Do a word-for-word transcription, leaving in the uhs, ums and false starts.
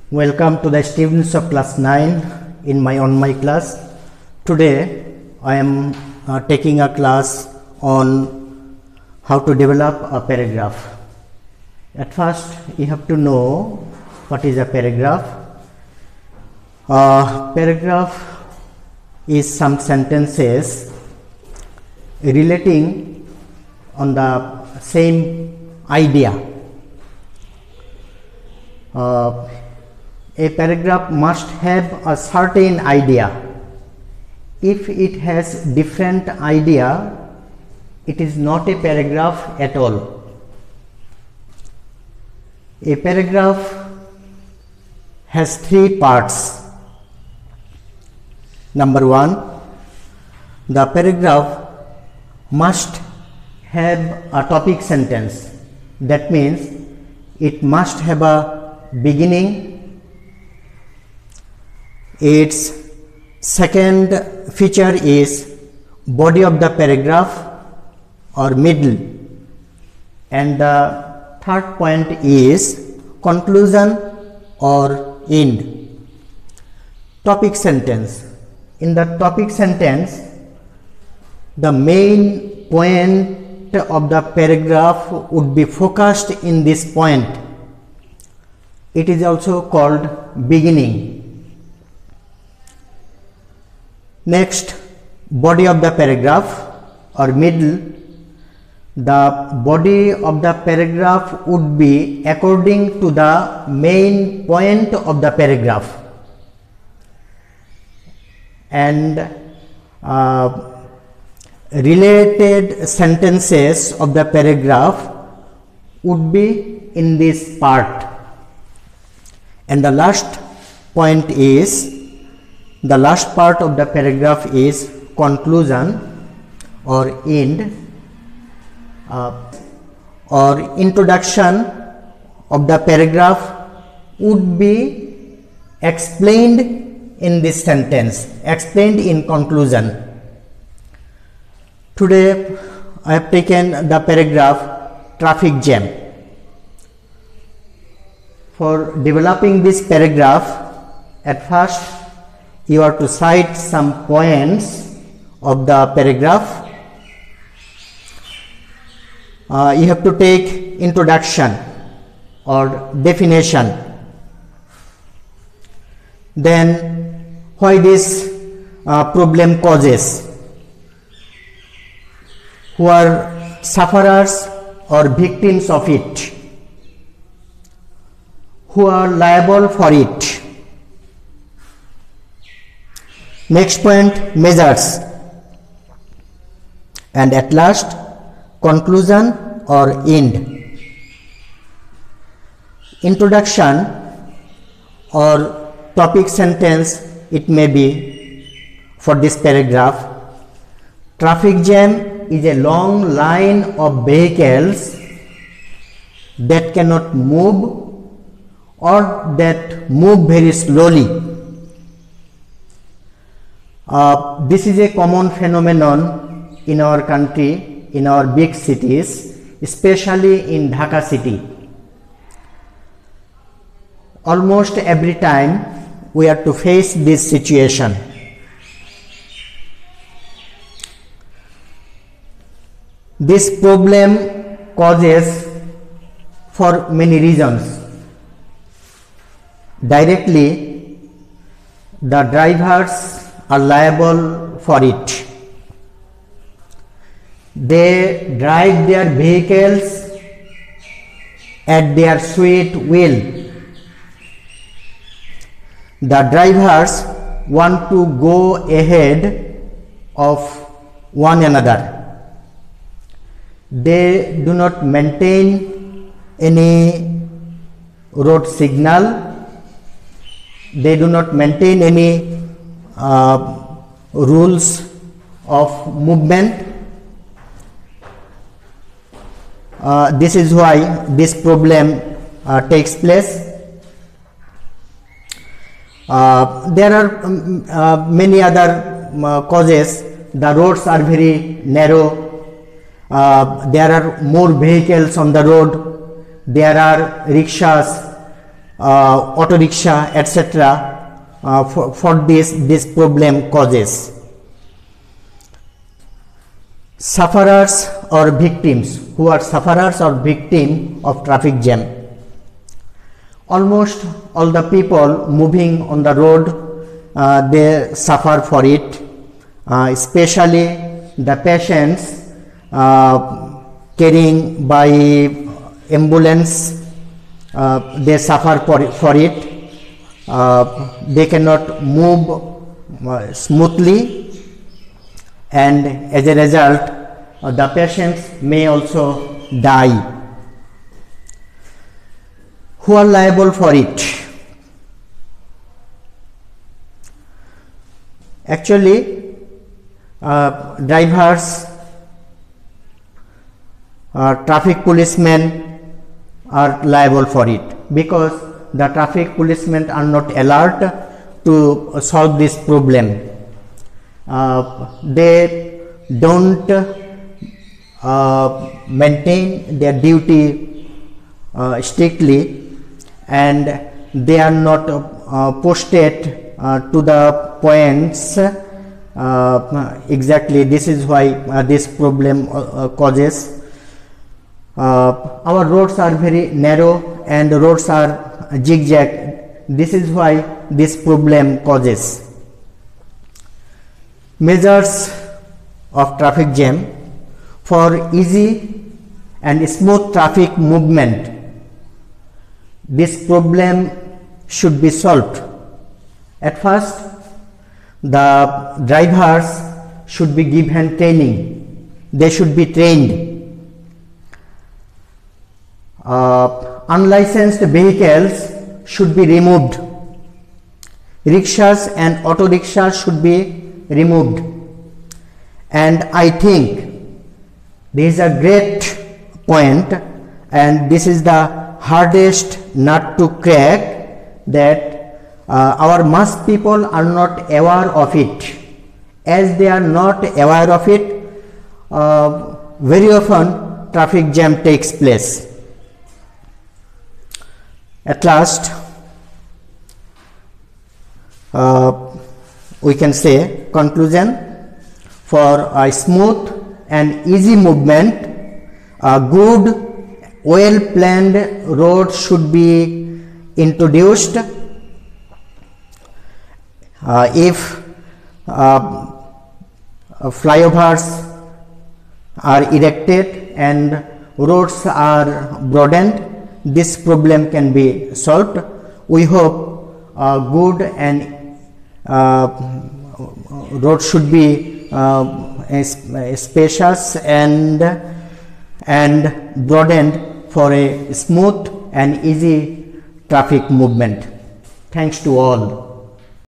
Welcome to the students of class nine in my on my class. Today I am uh, taking a class on how to develop a paragraph. At first you have to know what is a paragraph. Uh, paragraph is some sentences relating on the same idea. Uh, a paragraph must have a certain idea. If it has different idea, it is not a paragraph at all. A paragraph has three parts. Number one, the paragraph must have a topic sentence. That means it must have a beginning. Its second feature is body of the paragraph or middle, and the third point is conclusion or end. Topic sentence. In the topic sentence, the main point of the paragraph would be focused in this point. It is also called beginning. Next, body of the paragraph or middle. The body of the paragraph would be according to the main point of the paragraph, and uh, related sentences of the paragraph would be in this part. And the last point is, the last part of the paragraph is conclusion or end uh, or introduction of the paragraph would be explained in this sentence, explained in conclusion. Today I have taken the paragraph traffic jam. For developing this paragraph, at first you are to cite some points of the paragraph. Uh, you have to take introduction or definition. Then why this uh, problem causes, who are sufferers or victims of it, who are liable for it. Next point, measures, and at last conclusion or end. Introduction or topic sentence, it may be for this paragraph: traffic jam is a long line of vehicles that cannot move or that move very slowly. Uh, this is a common phenomenon in our country, in our big cities, especially in Dhaka city. Almost every time we are to face this situation. This problem causes for many reasons. Directly, the drivers are liable for it. They drive their vehicles at their sweet will. The drivers want to go ahead of one another. They do not maintain any road signal. They do not maintain any Uh, rules of movement. Uh, this is why this problem uh, takes place. Uh, there are um, uh, many other uh, causes. The roads are very narrow. Uh, there are more vehicles on the road. There are rickshaws. uh, auto rickshaw, et cetera. Uh, for, for this, this problem causes. Sufferers or victims, who are sufferers or victim of traffic jam. Almost all the people moving on the road, uh, they suffer for it, uh, especially the patients uh, carrying by ambulance, uh, they suffer for, for it. Uh, they cannot move uh, smoothly, and as a result uh, the patients may also die. Who are liable for it? Actually, uh, drivers, uh, traffic policemen are liable for it, because the traffic policemen are not alert to solve this problem. Uh, they don't uh, maintain their duty uh, strictly, and they are not uh, posted uh, to the points uh, exactly. This is why uh, this problem uh, causes. Uh, our roads are very narrow and roads are zigzag. This is why this problem causes. Measures of traffic jam. For easy and smooth traffic movement, this problem should be solved. At first, the drivers should be given training. They should be trained. Uh, unlicensed vehicles should be removed. Rickshaws and auto rickshaws should be removed. And I think this is a great point, and this is the hardest nut to crack, that uh, our mass people are not aware of it. As they are not aware of it, uh, very often traffic jam takes place. At last, uh, we can say conclusion: for a smooth and easy movement, a good, well planned road should be introduced. Uh, if uh, flyovers are erected and roads are broadened, this problem can be solved. We hope a good and uh, road should be uh, spacious and and broadened for a smooth and easy traffic movement. Thanks to all.